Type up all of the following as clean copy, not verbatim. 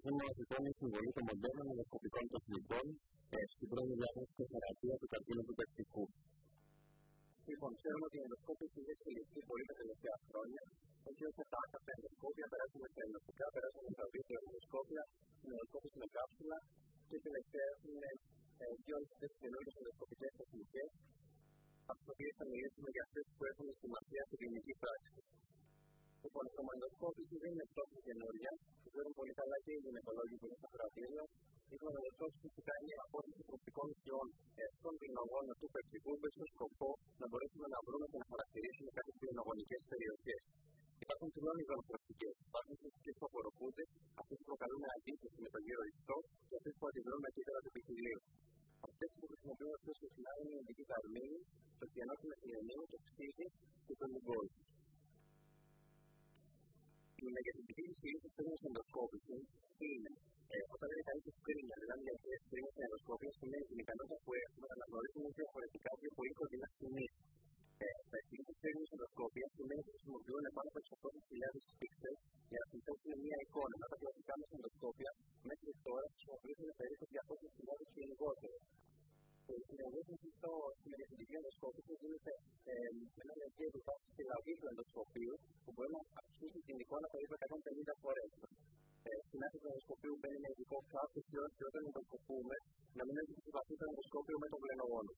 προσπαθούμε να ζητάμε η συμβολή των μοντέρνων ενδοσκοπικών τεχνικών στην πρώτη διάγνωση και θεραπεία του καρκίνου του πεκτικού. Λοιπόν, ξέρουμε ότι η ενδοσκόπηση έχει εξελιχθεί πολύ τα τελευταία χρόνια. Έτσι ώστε τα ενδοσκόπια περάσαμε στα ενδοσκοπικά, περάσαμε στα βίντεο ενδοσκόπια, την ενδοσκόπηση με κάψουλα και τελευταία έχουν δύο αυτές τις καινούργιες ενδοσκοπικές τεχνικές, από τις οποίες θα μιλήσουμε για αυτές που έχουν σημασία στην κλινική πράξη. Λοιπόν, η χρωματοσκόπηση δεν είναι τόσο καινούργια. Ξέρουν πολύ καλά και οι γυναικολόγοι που είναι στο κρατήριο. Η χρωματοσκόπηση φυσικά είναι η απόκτηση προσωπικών ουσιών στον πυρηνογόνο του πεκτικού με τον σκοπό να μπορέσουμε να βρούμε και να χαρακτηρίσουμε κάποιες πυρηνογονικές περιοχές. Υπάρχουν τριών ειδών προσωπικές. Υπάρχουν προσωπικές που απορροφούνται, αυτές που προκαλούν αντίθεση με τον γύρο ιστό και αυτές που αντιδρούν με κύτταρα του πυθιλίου. Αυτές που χρησιμοποιούμε πιο συχνά είναι η ειδική καρμίνη, το κιανόκι μεθυλενίου, το ξύδι και το λουγκόλ. Η μεγεθυντική δυσκολία που παίρνει στην ενδοσκόπηση είναι όταν είναι κανείς ευκρίνεια, δηλαδή για αυτές τις ευκρίνειες στην ενδοσκόπηση, σημαίνει την ικανότητα που έχουμε να αναγνωρίσουμε διαφορετικά και πολύ κοντινά σημεία. Τα ευκρίνειες που παίρνει στην ενδοσκόπηση σημαίνει ότι χρησιμοποιούν πάνω από 600.000 πίξελ για να συνθέσουν μια εικόνα. Ενώ τα κλασικά μας ενδοσκόπια μέχρι τώρα χρησιμοποιούν περίπου 200.000 και λιγότερο. Η διαγνώστηση στη μεγεθυντική ενδοσκόπηση γίνεται με ένα λεπτό που υπάρχει στη λαβή του ενδοσκοπίου που μπορεί να αυξήσει την εικόνα περίπου 150 φορές. Στην άκρη του ενδοσκοπίου μπαίνει ένα ειδικό κλάσο και όταν ενδοσκοπούμε να μην έχει συμβαθεί το ενδοσκόπιο με τον βλενογόνο.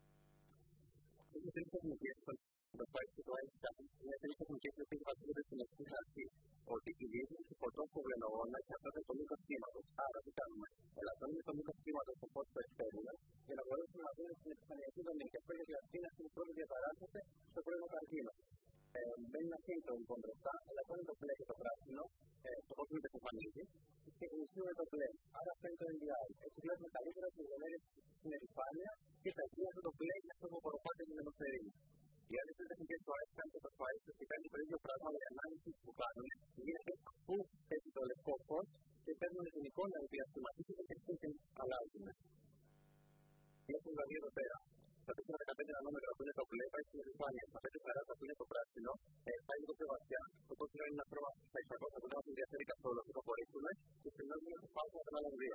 Είναι τρεις τεχνικές που πάει στο ICAP. Είναι τρεις τεχνικές που βασίζονται στην εξής αρχή. Ότι η διεύθυνση φωτός του βλενογόνα εξαρτάται από το μήκος κύματος. Άρα τι κάνουμε? Ελαττώνουμε το μήκος κύματος στο φως που εκπέμπουμε για να μπορέσουμε να δούμε την επιφανειακή δομή. Και αυτό γιατί αυτή είναι αυτή που διαταράσσεται στο πρώιμο καρκίνο. Μπαίνει ένα κίνητρο λοιπόν μπροστά, ελαττώνει το μπλε και το πράσινο, το φως που υπεφανίζει και ενισχύουμε το μπλε. Άρα αυτό είναι το NDI. Έτσι βλέπουμε καλύτερα τις λεπτομέρειες στην επιφάνεια και τα εκεί αυτό το μπλε είναι αυτό που απορροφάται την αιμοσφαιρίνη. Οι άλλες τεχνικές του ICAP και το SWICE φυσικά είναι το ίδιο πράγμα με ανάλυση που κάνουν. Γίνεται αφού έχει το λευκό φως και παίρνουν την εικόνα η οποία σχηματίζεται και αυτή την αλλάζουν. Έχουμε δηλαδή εδώ πέρα. Στα 4-15 νανόμετρα που είναι το μπλε, πάει στην επιφάνεια. Στα 5-40 που είναι το πράσινο, πάει λίγο πιο βαθιά. Το κόκκινο είναι ένα χρώμα στα 600 που δεν μας ενδιαφέρει καθόλου, αυτό το απορρίφτουμε και συνδυάζουμε το φάσμα των άλλων δύο.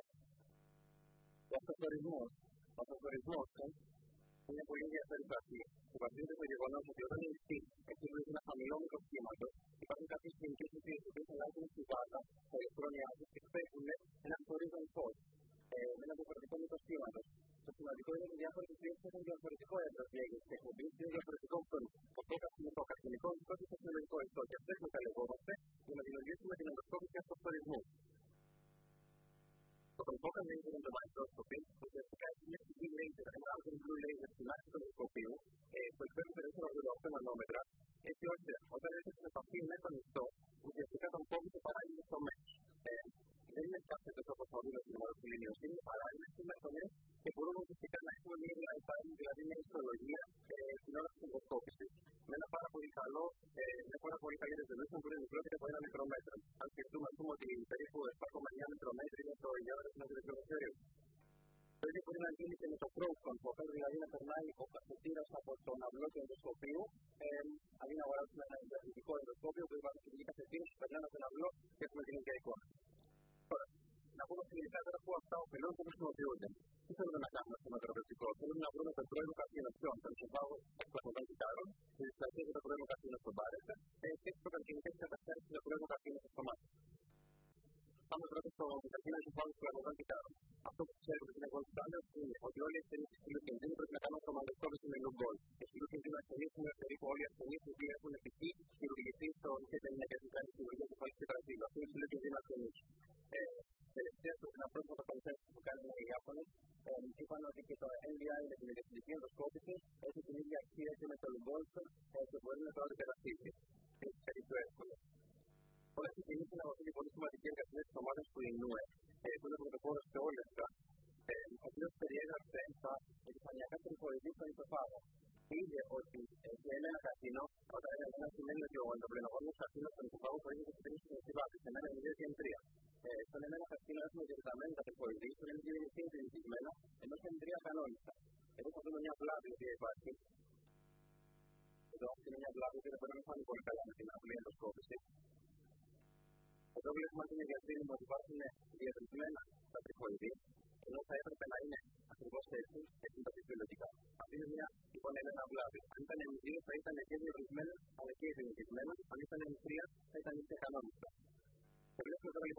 Ο αυτοφορισμός είναι πολύ ενδιαφέρουσα αυτή. Που βασίζεται στο γεγονός ότι όταν η ιστή εξυπηρετεί ένα χαμηλό μήκος κύματος, υπάρχουν κάποιες χημικές ουσίες που αλλάζουν στη βάτα, τα ηλεκτρόνια τους και εκπέμπουν ένα χωρίζον φως με ένα διαφορετικό μήκος κύματος. Το σημαντικό είναι ότι διάφορες ουσίες έχουν διαφορετικό έδρας διέγερσης και εκπομπής και διαφορετικό το καρκινικό ιστό και το φυσιολογικό ιστό. Και αυτές μεταλλευόμαστε για να δημιουργήσουμε την ενδοσκόπηση αυτοφορισμού. Το Confocal Laser Endomicroscopy ουσιαστικά έχει μια φυσική laser, ένα άλλο blue laser στην άκρη του ενδοσκοπίου που εκπέμπει περίπου 88 νανόμετρα, έτσι ώστε όταν έρχεται σε επαφή με τον ιστό, ουσιαστικά τον κόβει σε παράλληλες τομές. Δεν είναι κάθε τόσο όπως θα δούμε στην αιματοφυλίνιωση, είναι παράλληλες τομές και μπορούμε ουσιαστικά να έχουμε μια δηλαδή μια ιστολογία στην ώρα της ενδοσκόπησης. Με ένα πάρα πολύ καλό, μια πάρα πολύ καλή resolution που είναι μικρότερη από 1 μικρόμετρο. Αν σκεφτούμε, ας πούμε, ότι περίπου 7,9 μικρομέτρη είναι το διάμετρο του μεσογειακού. Το ίδιο μπορεί να γίνει και με το Pro Confocal, δηλαδή να περνάει ο καθετήρας από τον αυλό του ενδοσκοπίου, αντί να αγοράσουμε ένα ενδοσκοπικό ενδοσκόπιο που υπάρχουν και καθετήρες που περνάνε από τον αυλό και έχουμε την ίδια εικόνα. Τώρα, να πούμε φιλικά τώρα που αυτά ωφελούν και χρησιμοποιούνται. Τι θέλουμε να κάνουμε στο μετροπευτικό? Θέλουμε να βρούμε το πρώιμο καρκίνο ποιον, τον εισοπάγο εκπλακωτών κυτάρων, τη δυστασία για το πρώιμο καρκίνο στον πάρετα και τι προκαρκινικές καταστάσεις για το πρώιμο καρκίνο στο στομάχι. Πάμε πρώτα στο καρκίνο εισοπάγου εκπλακωτών κυτάρων. Αυτό που ξέρουμε ότι είναι gold standard είναι ότι όλοι οι ασθενείς του στυλού κινδύνου πρέπει να κάνουν χρωματοσκόπηση με λουγκόλ. Και στυλού κινδύνου ασθενείς είναι περίπου όλοι οι ασθενείς που έχουν π.χ. χειρουργηθεί στο ΙΚΕΤ είναι και κάνει χειρουργία του φάλου και τραζίλου. Αυτό είναι στυλού κινδύνου ασθενείς. Τελευταία στο πρόσφατο consensus που κάνουν οι Ιάπωνες είπαν ότι και το NDI με την μεγεθυντική ενδοσκόπηση έχει την ίδια αξία και με το λουγκόλ και μπορεί να το αντικαταστήσει. Είναι περίπου εύκολο. Όλα αυτή τη στιγμή είναι αυτή πολύ σημαντική εργασία της ομάδας του ΙΝΟΕ, που είναι πρωτοπόρος σε όλες αυτά, ο οποίος περιέγραψε τα επιφανειακά τριχοειδή στον ιστοφάγο. Είδε ότι σε ένα καρκίνο, όταν ένα σημαίνει ότι ο ενδοπλενογόνος καρκίνος στον ιστοφάγο μπορεί να εξυπηρετήσει την ευθύβατη, σε μένα είναι 2 και 3. Στον ένα καρκίνο έχουμε διατεταμένα τα τριχοειδή, στον ένα είναι συνηθισμένα, ενώ στον 3 κανόνιστα. Εδώ θα δούμε μια βλάβη η οποία υπάρχει. Εδώ είναι μια βλάβη που δεν μπορεί να φάνει πολύ καλά με την απλή ενδοσκόπηση. Εδώ βλέπουμε ότι είναι διαστήνουμε ότι υπάρχουν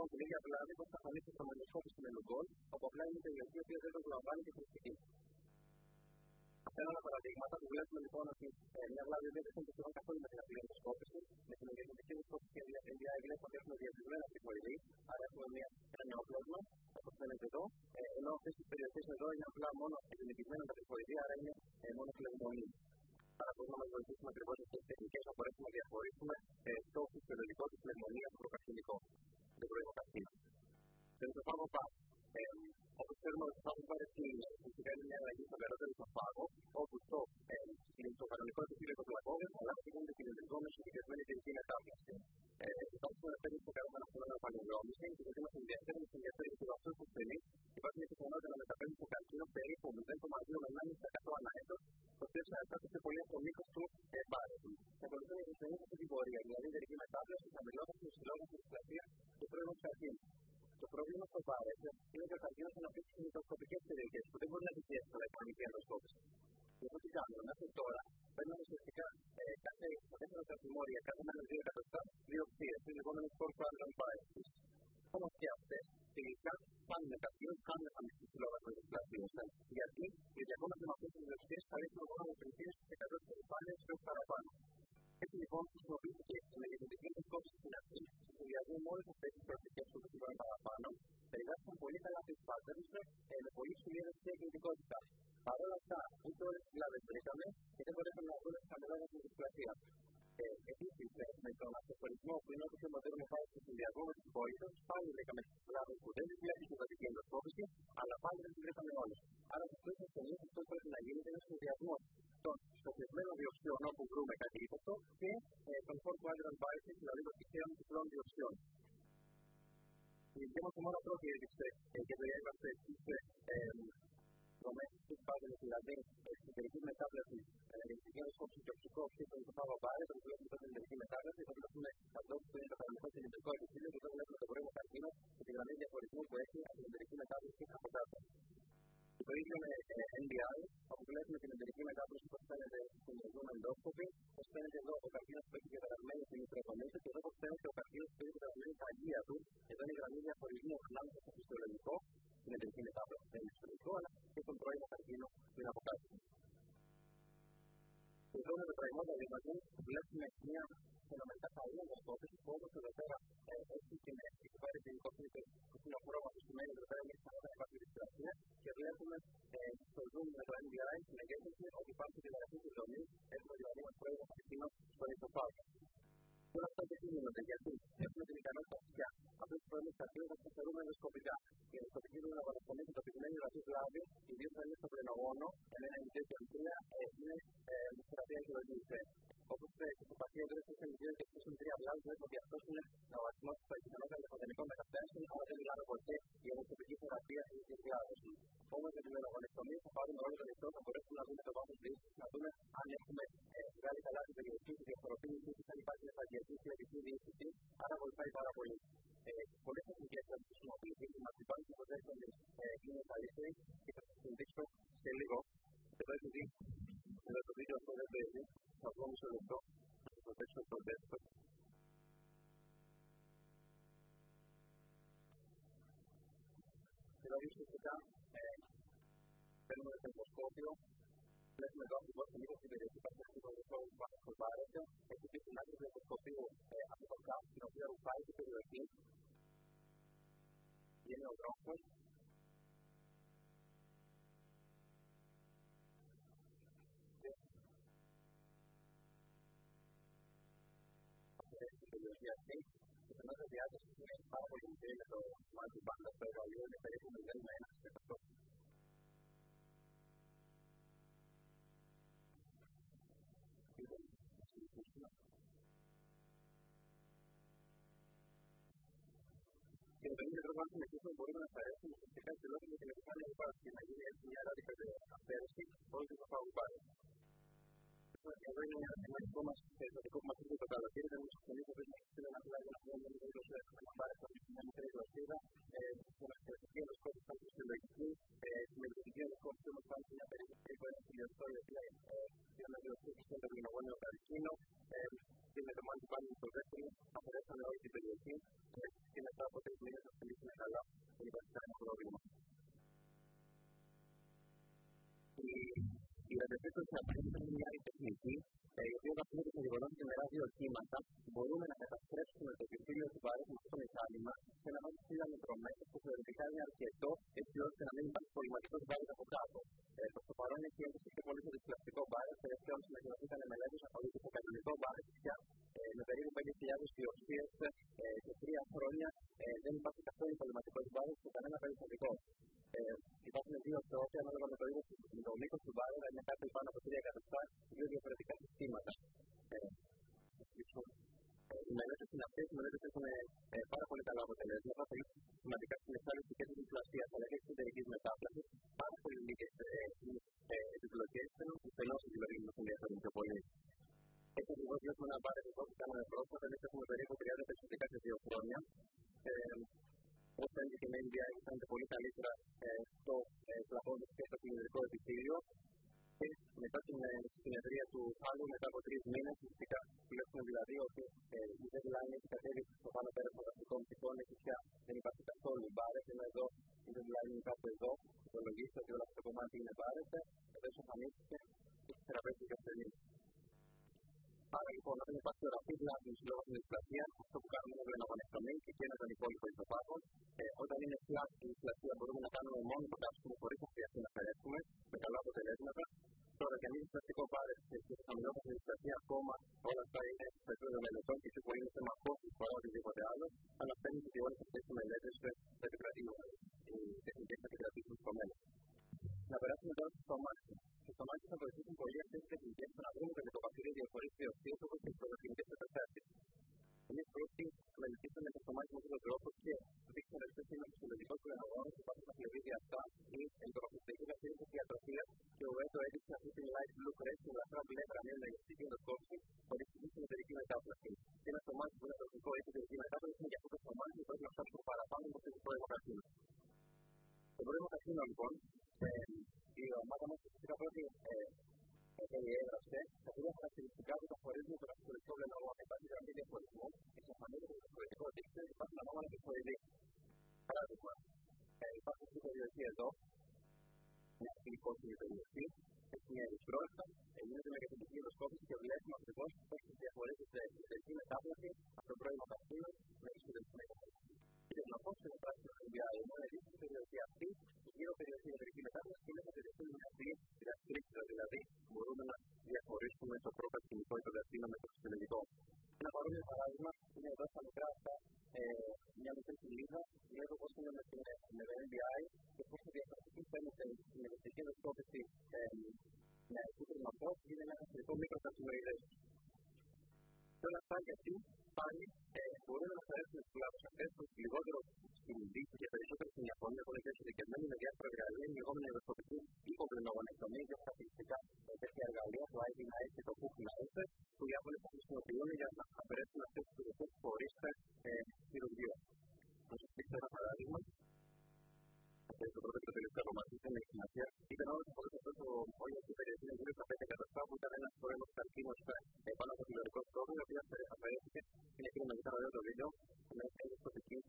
την ίδια βλάβη που θα εμφανίσει στο μαγνητόσκοπο με λουγκόλ, όπου απλά είναι η περιοχή η οποία δεν το λαμβάνει και χρηστική. Αυτά είναι όλα παραδείγματα που βλέπουμε λοιπόν ότι μια βλάβη δεν έχει σχεδόν καθόλου με την απλή ενδοσκόπηση. Με την ενδεικτική ενδοσκόπηση βλέπουμε ότι έχουμε διαδεδομένα πληροφορίε, άρα έχουμε ένα νεοπλάσμα, όπως φαίνεται εδώ, ενώ αυτές τις περιοχές εδώ είναι απλά μόνο ελληνικισμένα τα πληροφορία, άρα είναι μόνο φλεγμονή. Άρα μπορούμε να μας βοηθήσουμε ακριβώς αυτές τις τεχνικές να μπορέσουμε να διαχωρίσουμε το φυσιολογικό της φλεγμονία από το προκαρκινικό, το πρωινό καρκίνο. Δεν το πάω πάνω. Όπως ξέρουμε ότι θα πάρει φυσικά είναι μια αλλαγή στο νερότερο στο φάγο, όπου το κανονικό επίπεδο των πλακώδων αλλάζει και γίνεται κινητικό με συγκεκριμένη τελική μετάφραση. Υπάρχει ένα 5% φαινόμενο πανελιόμηση και γιατί μας ενδιαφέρει γιατί από αυτούς τους ασθενείς υπάρχει μια πιθανότητα να μεταφέρει το καρκίνο περίπου 0,2 με 1,5% ανά έτος, το οποίο εξαρτάται σε πολύ από το μήκος του πάρετου. Ακολουθούν οι ασθενείς αυτή την πορεία, δηλαδή η τελική μετάφραση, χαμηλότατη, υψηλότατη δυσπλασία και πρώιμο καρκίνο. Το πρόβλημα στο πάρετο είναι ότι ο καρκίνος αναπτύσσει σε μικροσκοπικές περιοχές που δεν μπορεί να επιχειρήσει εύκολα η πανική ενδοσκόπηση. Γι' αυτό τι κάνουμε, μέχρι τώρα παίρνουμε ουσιαστικά κάθε δεύτερο καρκινόρια, κάθε 1-2 εκατοστά, δύο ψήρες, τις λεγόμενες core quadrant biopsies. Όμως και αυτές τελικά κάνουν καρκίνο, κάνουν εμφανιστή ψηλότατη δυσπλασία. Γιατί ακόμα και με αυτές τις βιοψίες χαρίσουμε μόνο με περιφέρειες στις 100 της επιφάνειας και όχι παραπάνω. Έτσι λοιπόν χρησιμοποιήθηκε η μεγεθυντική ενδοσκόπηση στην αρχή, στη συνδυασμό με όλες αυτές τις προοπτικές που είπαμε παραπάνω, περιγράφηκαν πολύ καλά τις patterns με πολύ ψηλή διακριτικότητα. Παρ' όλα αυτά, ούτε όλες τις βλάβες βρήκαμε και δεν μπορέσαμε να βρούμε τη χαμηλότατη δυσπλασία. Επίσης, με τον αυτοφορισμό που είναι όπως πιο μοντέρνο πάει στο συνδυασμό με τις υπόλοιπες, πάλι βρήκαμε τις βλάβες που δεν βλέπει στην δοτική ενδοσκόπηση, αλλά πάλι δεν τις βρήκαμε όλες. Άρα, σε αυτές τις ασθενείς αυτό που πρέπει να γίνει είναι ένα συνδυασμό των στοχευμένων διοξιών όπου βρούμε κάτι ύποπτο και των core quadrant biopsies, δηλαδή των τυχαίων τυφλών διοξιών. Η δική μας ομάδα πρώτη έδειξε και το έγραψε στις δομές της πάγωνης, δηλαδή εξωτερική μετάφραση, ενεργητική ενδοσκόπηση και οξικό οξύτο το φάγο πάρετο, που βλέπουμε την ενεργητική μετάφραση, θα βλέπουμε αυτό που είναι το κανονικό κινητικό επιστήμιο και εδώ βλέπουμε το πρώιμο καρκίνο και τη γραμμή διαχωρισμού που έχει από την ενεργητική μετάφραση από κάτω. Το ίδιο με NDI, όπου βλέπουμε την ενεργητική μετάφραση που φαίνεται στην ενεργούμενη ενδόσκοπη, όπως φαίνεται εδώ ο καρκίνος που έχει διαγραμμένη στην μητροκομίση και εδώ όπως φαίνεται ο καρκίνος που έχει διαγραμμένη στα αγία του, εδώ είναι η γραμμή διαχωρισμού ανάμεσα στο φυσιολογικό, την ενεργητική μετάφραση δεν είναι φυσιολογικό, αλλά και τον πρώιμο καρκίνο που είναι από κάτω. Εδώ με το πρωινό διαδίματο βλέπουμε μια φαινομενικά καλή ενδοσκόπηση που όπως εδώ πέρα έχει την εκβάρη την κόφινη που είναι ο χρώμα που σημαίνει εδώ πέρα μια πιθανότητα να υπάρχει δυσπλασία και βλέπουμε στο zoom με το NDI στην εγκέντρωση ότι υπάρχει διαγραφή της δομής, έχουμε δηλαδή ένα πρώιμο καρκίνο στο ηθοφάγο. Όλα αυτά και τι γίνονται, γιατί έχουμε την ικανότητα πια αυτούς τους πρώιμους καρκίνους να ξεφερούμε ενδοσκοπικά. Η ενδοσκοπική δουλειά να παρακολουθεί το πυγμένη ρατή βλάβη, ιδίως αν είναι στο πρενογόνο, ένα indication 3 είναι θεραπεία χειρουργικής. Όπως το παχύ εντός της indication 3 βλάβη, βλέπουμε ότι αυτός είναι ο αριθμός που έχει πιθανότητα λιποδενικών μεταθέσεων, αλλά δεν μιλάμε ποτέ για ενδοσκοπική θεραπεία της βλάβης. Όμως με την μελαγονεκτομία θα πάρουμε όλο τον ιστό, θα μπορέσουμε να δούμε το βάθος διοίκησης, να δούμε αν έχουμε βγάλει καλά την περιοχή, τη διαφοροποίηση, αν υπάρχει επαγγελματική συλλογική διοίκηση, άρα βοηθάει πάρα πολύ. Πολλές τεχνικές θα τις χρησιμοποιήσουμε, μας υπάρχουν και προσέχονται είναι καλύτεροι και θα σας δείξω σε λίγο. Εδώ έχει δει, εδώ το βίντεο αυτό δεν παίζει, θα βγω μισό λεπτό, θα σας προσέξω το desktop. Δηλαδή ουσιαστικά παίρνουμε το ενδοσκόπιο, βλέπουμε εδώ ακριβώς την μήκος στην περιοχή που έχει το ενδοσκόπιο που πάνω στο πάρετο, έχει και την άκρη του ενδοσκοπίου από το κάτω, στην οποία ρουφάει την περιοχή. Είναι ο δρόμος. Στην περιοχή αυτή, η πιθανότητα διάθεσης είναι πάρα πολύ μικρή με το μάτι πάντα στο εργαλείο, είναι περίπου 0,1%. Και με τον ίδιο τρόπο, αν συνεχίσουμε, μπορούμε να αφαιρέσουμε ουσιαστικά υψηλότερα με την επιφάνεια που υπάρχει και να γίνει έτσι μια radical αφαίρεση όλου του φαγού πάρει. Εδώ είναι ένα δικό μας περιστατικό που μας έρχεται το καλοκαίρι, δεν μας ασχολεί το πέσμα και ένα πλάγιο να πούμε λίγο λίγο να πάρει μια μικρή γλωσσίδα, στην αστυνομική ενδοσκόπηση θα είναι φυσιολογική, στην μελετητική ενδοσκόπηση όμως θα είναι μια περίπτωση περίπου 1 χιλιοστό η οποία είναι να διορθώσει στον τερμινογόνιο καρκίνο και με το μάτι πάνω στο δεύτερο αφαιρέσαμε όλη την περιοχή και μετά από 3 μήνες τεχνική, η οποία βασίζεται στο γεγονός ότι με ραδιοκύματα μπορούμε να καταστρέψουμε το επιμέλεια του βάρους με αυτό το μηχάνημα σε ένα βάθος 1000 μικρομέτρων που θεωρητικά είναι αρκετό έτσι ώστε να μην υπάρχει πολυματικός βάρος από κάτω. Προς το παρόν έχει ένταση πιο πολύ στο δυσπλαστικό βάρος, τελευταία όμως ανακοινωθήκαν μελέτες από το κανονικό βάρος πια με περίπου 5.000 διοξείες σε 3 χρόνια δεν υπάρχει καθόλου πολυματικός βάρος σε κανένα περιστατικό. Υπάρχουν δύο τρόποι ανάλογα με το μήκος του βάρου, είναι κάτι πάνω από 3 εκατοστά, δύο διαφορετικά συστήματα. Οι μελέτες είναι αυτές, οι μελέτες έχουν πάρα πολύ καλά αποτελέσματα, πολύ σημαντικά στην εξάρτηση και της διπλασίας αλλά και της εταιρικής μετάφρασης, πάρα πολύ λίγες επιπλοκές, πιθανώς οι δημιουργοί μας ενδιαφέρουν πιο πολύ. Έτσι ακριβώς βλέπουμε ένα παρελθόν που κάναμε πρόσφατα, εμείς έχουμε περίπου 30 περιστατικά σε 2 χρόνια. Όπως φαίνεται και με NDI, φαίνεται πολύ καλύτερα στο πλαφόν και στο κινητικό επιτήλιο. Και μετά την συνεδρία του άλλου, μετά από 3 μήνες, φυσικά βλέπουμε δηλαδή ότι η Z-Line έχει κατέβει στο πάνω πέρα των δραστικών ψυχών, έχει πια δεν υπάρχει καθόλου μπάρες, ενώ εδώ η Z-Line είναι κάπου εδώ, υπολογίστε ότι όλο αυτό το κομμάτι είναι μπάρες, εδώ εξαφανίστηκε και στις θεραπεύσεις για ασθενείς. Άρα λοιπόν, όταν υπάρχει ορατή βλάβηση λόγω της δυσπλασίας, αυτό που κάνουμε είναι βλενογονεκτομή και ένα τον υπόλοιπο ιστοπάγο. Όταν είναι flat η δυσπλασία, μπορούμε να κάνουμε μόνο το κάψιμο χωρίς να χρειαστεί να αφαιρέσουμε με καλά αποτελέσματα. Τώρα, και αν είναι δυσπλαστικό βάρος και χαμηλότερη δυσπλασία ακόμα, όλα αυτά είναι στο επίπεδο μελετών και πιο πολύ είναι θέμα κόστους παρά οτιδήποτε άλλο. Αλλά φαίνεται ότι όλες αυτές οι μελέτες οι τεχνικές θα επικρατήσουν στο μέλλον. Να περάσουμε τώρα στο στομάχι. Στο στομάχι θα βοηθήσουν πολύ αυτές τις τεχνικές στο να βρούμε το λιτοβακτηρίο διαφορετικές διοξείες όπως και τις πρωτοκλινικές μεταστάσεις. Εμείς πρώτοι μελετήσαμε το στομάχι με αυτόν τον τρόπο και δείξαμε ότι είναι ένα φυσιολογικό κλενογόνο που υπάρχει στα φλεβίδια αυτά ή στην τροφιστική βασίλεια της διατροφίας και ο ΕΤΟ έδειξε αυτή την light blue crest με ελαφρά μπλε γραμμή με ηλεκτρική ενδοσκόπηση χωρίς την εταιρική μετάφραση. Και ένα στομάχι που είναι τροφικό ή εταιρική μετάφραση είναι για αυτό το στομάχι που πρέπει να φτάσουμε παραπάνω από το φυσικό αιμοκαρσίνο. Το πρόβλημα καρσίνο λοιπόν, η ομάδα μας φυσικά πρώτη περιέγραψε τα τρία χαρακτηριστικά που τα χωρίζουν με το καθιστορικό βλενογόνο. Υπάρχει γραμμή διαχωρισμού, εξαφανίζεται το καθιστορικό δίκτυο και υπάρχουν ανώμαλα και χωριδί. Παράδειγμα, υπάρχει αυτή η περιοχή εδώ, μια φιλικόσιμη περιοχή, έχει μια ερυθρότητα, γίνεται με κατοικική ενδοσκόπηση και βλέπουμε ακριβώς πώς διαχωρίζεται η εταιρική μετάφραση από το πρώιμο καρσίνο με τη συνδεσμένη μετάφραση. Και να πω στην πράσινη NDI, μόνο η περιοχή αυτή, η γύρω περιοχή εταιρική μετάφραση και μέσα περιοχή είναι αυτή διαστρίτητα, δηλαδή μπορούμε να διαχωρίσουμε το προκαρσινικό ή το καρσίνο με το φυσιολογικό. Ένα παρόμοιο παράδειγμα είναι εδώ στα μικρά αυτά, μια μικρή κοιλίδα, βλέπω πώς είναι με το NDI και πώς η διαφορετική φαίνεται στην ηλεκτρική ενδοσκόπηση με κίτρινο φως και είναι ένα καθολικό μικροκαρσινοειδές. Και όλα αυτά γιατί πάλι μπορούμε να αφαιρέσουμε τις βλάβες αυτές προς λιγότερο κινητή και περισσότερο στην Ιαπωνία που είναι και εξειδικευμένη με διάφορα εργαλεία, η λεγόμενη ενδοσκοπική υποπληνογονεκτομία και χαρακτηριστικά τέτοια εργαλεία, το IVNICE και το PUCNICE, που οι Ιάπωνες θα χρησιμοποιούν για να αφαιρέσουν αυτές τις περιοχές χωρίς χειρουργείο. Να σας δείξω ένα παράδειγμα. Το πρώτο και το τελευταίο κομμάτι δεν έχει σημασία. Ήταν όμως χωρίς αυτό όλη αυτή η περιοχή γύρω στα 5 εκατοστά που ήταν ένας πρώιμος καρκίνος πάνω από το λιωρικό στρώμα, η οποία αφαιρέθηκε στην εκείνη μετά να δω το βίντεο με ενδοσκοπική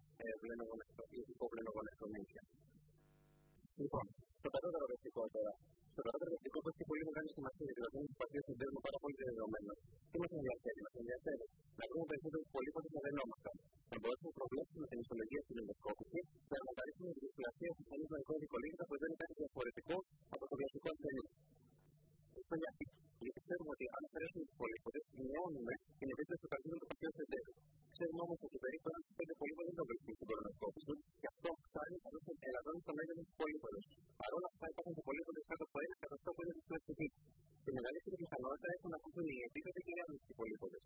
υποπληνογονεκτομία. Λοιπόν, το κατώτερο βεστικό τώρα. Στο κατώτερο βεστικό που έχει πολύ μεγάλη σημασία γιατί το θέμα του παθιού συντέρνου πάρα πολύ δεδομένο. Τι μας ενδιαφέρει, μας ενδιαφέρει να βρούμε περισσότερους πολύποδες αδενόμαστε. Να μπορέσουμε να προβλέψουμε την ιστολογία στην ενδοσκόπηση και να μεταρρύθμουμε την δυσπλασία του ασθενή με κωδικολίγητα που δεν είναι κάτι διαφορετικό από το βιαστικό ασθενή. Αυτό γιατί ξέρουμε ότι αν αφαιρέσουμε τους πολύποδες, μειώνουμε την επίπτωση του καρκίνου του παθιού συντέρνου. Ξέρουμε όμως ότι περίπου ένας 5 πολύποδες δεν το βρίσκουν στην κορονοσκόπηση και αυτό φτάνει να ελαδώνει το μέγεθος του πολύποδες. Παρ' όλα αυτά υπάρχουν και πολύποδες κάτω από 1 εκατοστό που είναι δυσπλαστικοί. Τη μεγαλύτερη πιθανότητα έχουν να ακούσουν οι επίπεδοι και οι άμεση πολύποδες.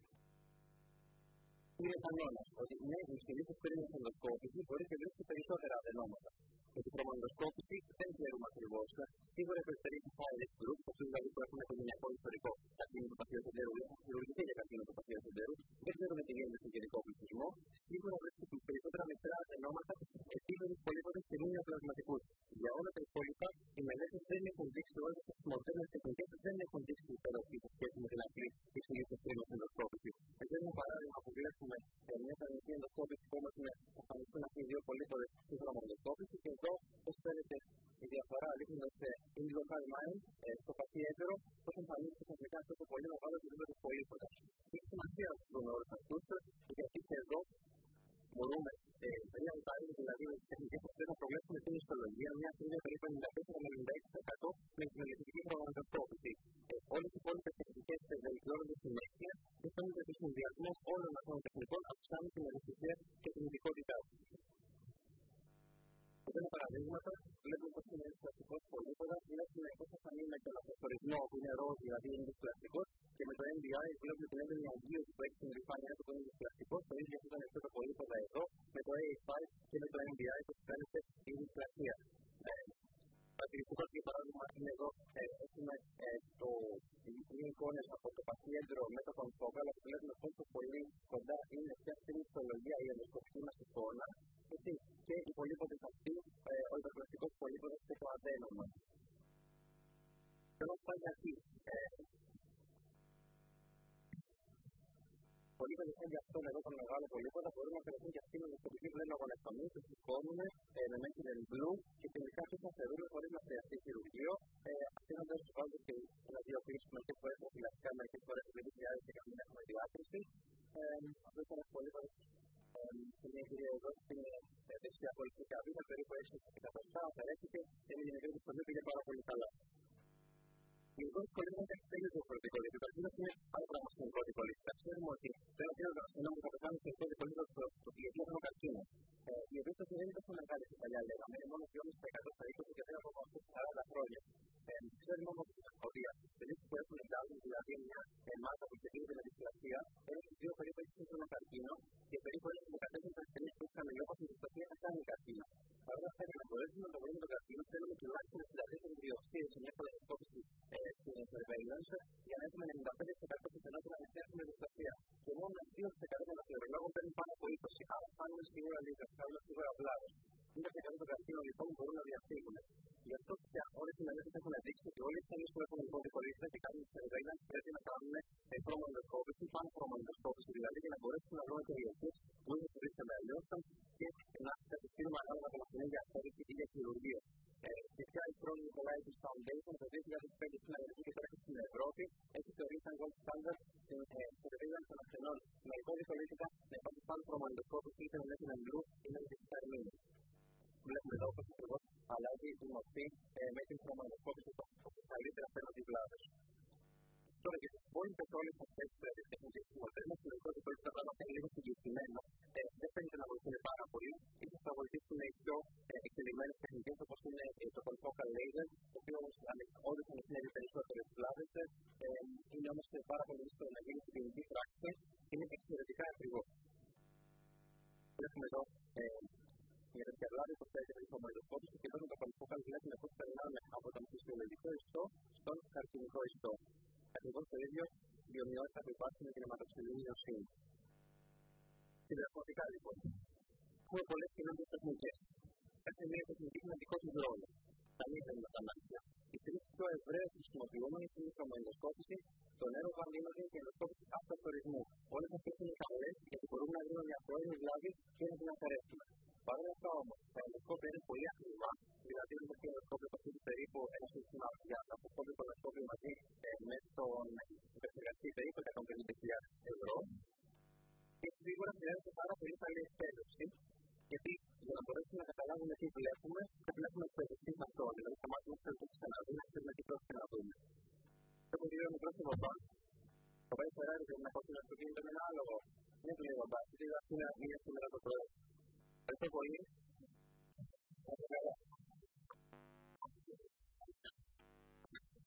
Είναι κανόνας ότι ναι, η υψηλή ευκαιρία στην ενδοσκόπηση μπορεί και βρίσκει περισσότερα αδενόματα. Με την χρωμοενδοσκόπηση δεν ξέρουμε ακριβώς. Σίγουρα οι περισσότεροι high-risk groups, αυτούς δηλαδή που έχουν οικογενειακό ιστορικό καρκίνο του παθιού συντέρου ή έχουν χειρουργηθεί για καρκίνο του παθιού συντέρου, δεν ξέρουμε τι γίνεται στον γενικό πληθυσμό. Σίγουρα βρίσκουν περισσότερα μικρά αδενόματα, επίπεδους πολύποδες και μη νεοπλασματικούς. Για όλα τα υπόλοιπα, οι μελέτες δεν έχουν δείξει, όλες τις μοντέρνες τεχνικές δεν έχουν δείξει υπεροχή σε σχέση με την απλή υψηλή ευκαιρία στην ενδοσκόπηση. Εδώ είναι ένα παράδειγμα που βλέπουμε σε μια κανονική ενδοσκόπηση που όμως είναι εμφανιστούν αυτοί οι δύο πολύποδες σύγχρονα μοντοσκόπηση και εδώ, όπως φαίνεται, η διαφορά δείχνοντας in local mind στο παχύεδρο, πώς εμφανίζεται ξαφνικά αυτό το πολύ μεγάλο επίπεδο του πολύποδα. Έχει σημασία να βρούμε όλους αυτούς, γιατί και εδώ μπορούμε μια παράδειγμα, δηλαδή τεχνικές αυτές να προβλέψουμε την ιστολογία, μια ακρίβεια περίπου 94 με 96% με την ελεκτρική χρωματοσκόπηση. Όλες οι υπόλοιπες τεχνικές βελτιώνονται συνέχεια και φαίνεται ότι ο συνδυασμός όλων αυτών των τεχνικών αυξάνει την ευαισθησία και την ειδικότητά του. Ορισμένα παραδείγματα βλέπουμε πως είναι πλαστικός πολύποδα, βλέπουμε πως θα φανεί με τον αυτοφορισμό που είναι ροζ, δηλαδή είναι δυσπλαστικός, και με το NDI βλέπουμε την έντονη αγγείωση που έχει στην επιφάνειά του που είναι δυσπλαστικός, το ίδιο ήταν αυτό το πολύποδα εδώ, με το A5 και με το NDI που φαίνεται η δυσπλασία. Παρατηρητικό για παράδειγμα είναι εδώ, έχουμε δύο εικόνες από το παχύεδρο με το κονφόκα, αλλά βλέπουμε πόσο πολύ κοντά είναι πια στην ιστολογία η ενδοσκοπική μας εικόνα. Και οι πολύποδες αυτοί, ο υπερπλαστικός πολύποδας και το αδένωμα. Θέλω να πω γιατί. Πολύποδες σαν για αυτόν εδώ τον μεγάλο πολύποδα μπορούν να περάσουν και αυτοί με ενδοσκοπική πλέον αγωνεκτομή, τους σηκώνουν με Methylene Blue και τελικά τους αφαιρούν χωρίς να χρειαστεί χειρουργείο, αφήνοντας τους πάντως και ένα-δύο πίσω μερικές φορές προφυλακτικά, μερικές φορές επειδή χρειάζεται και να έχουμε διάκριση. Αυτό ήταν ένας πολύποδας. Μια κυρία εδώ στην δεξιά πολιτική καβίνα, περίπου 6 εκατοστά, αφαιρέθηκε και με την μικρή δυσκολία πήγε πάρα πολύ καλά. Η ειδικό δυσκολία δεν έχει τέλειο διαφορετικό, γιατί το αρχείο είναι άλλο πράγμα στην ειδικό δυσκολία. Ξέρουμε ότι το ένα κύριο γραφείο που θα πεθάνει στο ειδικό δυσκολία το πηγαίνει από καρκίνο. Η επίπτωση δεν είναι τόσο μεγάλη σε παλιά, λέγαμε, είναι μόνο 2,5% στα 20 και δεν από αυτό 40 χρόνια. Ξέρουμε όμως ότι οι ασθενείς που έχουν εντάσει, δηλαδή μια μάζα που σχετίζεται με δυσπλασία, έχουν δύο περίπου σύγχρονο καρκίνο και περίπου 14 ασθενείς που είχαν μειόπαθη δυσπλασία θα κάνουν καρκίνο. Παρ' όλα αυτά, για να μπορέσουμε να το βρούμε τον καρκίνο, θέλουμε τουλάχιστον 64 διοξείδες σε μια κολοσκόπηση στην surveillance για να έχουμε 95% πιθανότητα να έχουμε δυσπλασία. Και μόνο 2% των αφιερολόγων παίρνουν πάνω από 20. Άρα, φτάνουμε σίγουρα λίγα, φτάνουμε σίγουρα βλάβη. 90% των καρκίνων λοιπόν μπορούν να διαφύγουν. Γι' αυτό πια όλες οι μελέτες έχουν δείξει ότι όλοι οι ασθενείς που έχουν υποδικολίτες και κάνουν surveillance πρέπει να κάνουν προμονδοσκόπηση, πάνω προμονδοσκόπηση, δηλαδή για να μπορέσουν να βρουν περιοχές που είναι συλλήξαμε αλλιώς και να κατευθύνουμε ανάλογα με την ίδια αφαίρεση ή για χειρουργείο. Και πια η Front Nicolaitis Foundation το 2005 στην Αμερική και τώρα και στην Ευρώπη έχει θεωρήσει σαν gold standard στην surveillance των ασθενών με υποδικολίτικα να υπάρχει πάνω προμονδοσκόπηση είτε με Methylene Blue είτε με δυσπλασία. Βλέπουμε εδώ πως ακριβώς αλλάζει η μορφή με την προμονδοσκόπηση που καλύτερα φαίνονται οι βλάβες. Τώρα για τις υπόλοιπες όλες αυτές τις τεχνικές που μοντέρνες, το ειδικό δυσκολικό τα πράγματα είναι λίγο συγκεκριμένα. Δεν φαίνεται να βοηθούν πάρα πολύ. Ίσως θα βοηθήσουν οι πιο εξελιγμένες τεχνικές όπως είναι το confocal laser, το οποίο όντως ανοιχνεύει περισσότερες βλάβες. Είναι όμως πάρα πολύ δύσκολο να γίνει στην κλινική πράξη και είναι εξαιρετικά ακριβό. Βλέπουμε εδώ για τέτοια βλάβη πως θα έχει το μολυσκόπηση και εδώ με το confocal βλέπουμε πώς περνάμε από τον φυσιολογικό ιστό στον καρκινικό ιστό. Ακριβώς το ίδιο η ομοιότητα που υπάρχει με την αιματοξυλίνη οσύνη. Συνδεσμωτικά λοιπόν, έχουμε πολλές καινούργιες τεχνικές. Κάθε μία τεχνική είναι δικό της ρόλο. Τα μία είναι τα μάτια. Οι τρεις πιο ευρέως χρησιμοποιούμενες είναι η χρωμοενδοσκόπηση, το νεροβανδίνωση και η ενδοσκόπηση αυτοφορισμού. Όλες αυτές είναι καλές γιατί μπορούμε να βρούμε μια πρώιμη βλάβη και να την αφαιρέσουμε. Παρ' όλα αυτά όμως, τα ενδοσκόπια είναι πολύ ακριβά, δηλαδή είναι το ενδοσκόπιο που έχει περίπου ένα σύστημα για να αποσκόπιο το ενδοσκόπιο μαζί με τον επεξεργαστή περίπου 150.000 ευρώ. Και σίγουρα χρειάζεται πάρα πολύ καλή εκπαίδευση, γιατί για να μπορέσουμε να καταλάβουμε τι βλέπουμε, πρέπει να έχουμε εκπαιδευτεί με αυτό. Δηλαδή, τα μάτια μας πρέπει να ξαναδούμε, θέλουμε τι πρόκειται να δούμε. Έχω δύο μικρό συμβολά. Το πάει Ferrari πρέπει να πω στην αυτοκίνητο με ένα άλογο. Δεν του λέει μπαμπά, γιατί είναι μία σήμερα το πρωί. Ευχαριστώ πολύ.